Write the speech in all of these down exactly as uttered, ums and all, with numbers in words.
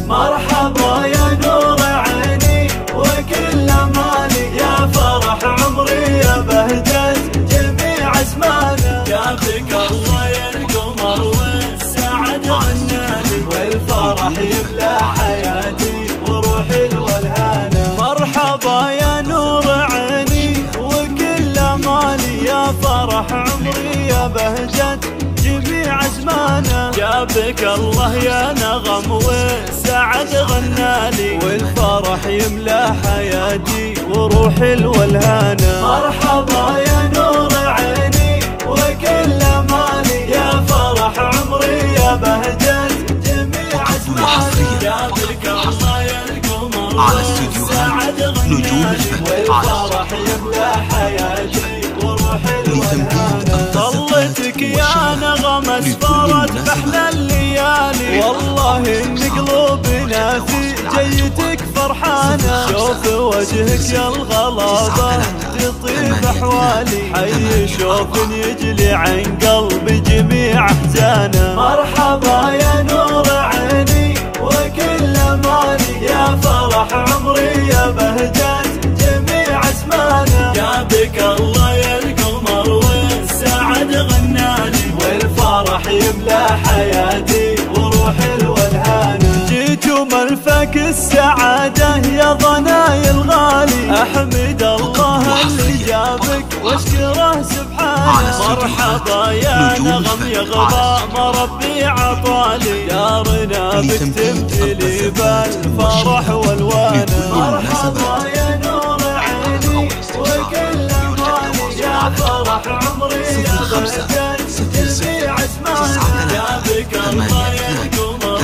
مرحبا يا نور عيني وكل مالي، يا فرح عمري يا بهجة جميع اسمانا. جابك الله يا القمر والسعد غنالي، والفرح يملى حياتي وروحي الولهانة. مرحبا يا نور عيني وكل مالي، يا فرح عمري يا بهجة جميع ازمانا. جابك الله يا نغم والسعد غنالي، والفرح يملى حياتي وروحي الولهانة. مرحبا يا نور عيني وكل مالي، يا فرح عمري يا بهجة جميع ازمانا. جابك الله يا القمر على استديوهات نجوم الفتح، والفرح يملى حياتي وروحي الولهانة. طلتك يا نغم اسفرت بأحلى الليالي، والله ان قلوبنا في جيتك فرحانة. شوف وجهك يا الغلابة تطيب احوالي، حي شوف يجلي عن قلبي جميع احزانه. مرحبا يا نور عيني وكل مالي، يا فرح عمري يا بهجة جميع اسمانا. جابك الله يا القمر والسعد غنالي، والفرح يملى حياتي وروحي الولهانة. جيتوا ملفك السعادة يا ضناي الغالي، احمد الله اللي جابك واشكره سبحانه. مرحبا يا نغم يا غلا مربي عطالي، دارنا بك تمتلي بالفرح والوانه. مرحبا يا نور عيني وكل مالي، يا فرح عمري يا بهجة جميع اسمانا. جابك الله يا القمر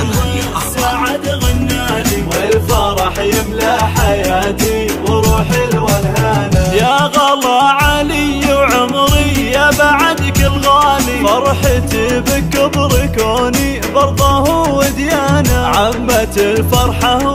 والسعد غنالي، والفرح يملى حياتي وروحي الولهانة. يا غلا علي وعمري يا بعدك الغالي، فرحتي بكبر كوني برضه وديانة. عمت الفرحة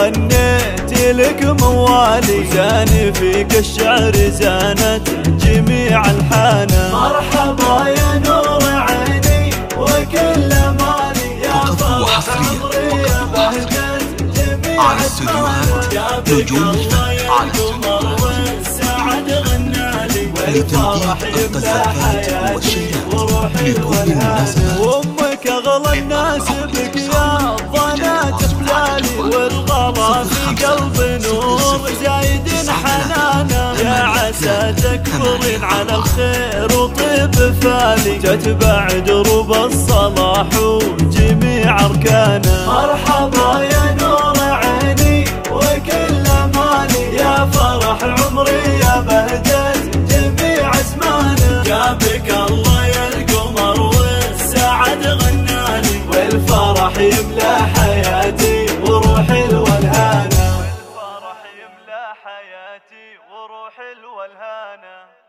وغنيت لك موالي، زاني فيك الشعر زانت جميع الحانة. مرحبا يا نور عيني وكل مالي، يا فرح عمري يا بهجة جميع استديوهات نجوم الفتح على القمر والسعد غنالي، والفرح يملى حياتي وروحي الولهانة. وامك اغلى الناس بك يا ضنات خلالي، والغلا في قلب نور زايد حنانا. يا عسى تكبرين على الخير وطيب فالي، تتبع دروب الصلاح وجميع اركانه. مرحبا يا نور عيني وكل مالي، يا فرح عمري يا بهجة جميع اسمانا. جابك الله يا القمر والسعد غنالي، والفرح يملى حياتي وروحي الولهانة. والفرح يملى حياتي وروحي الولهانة.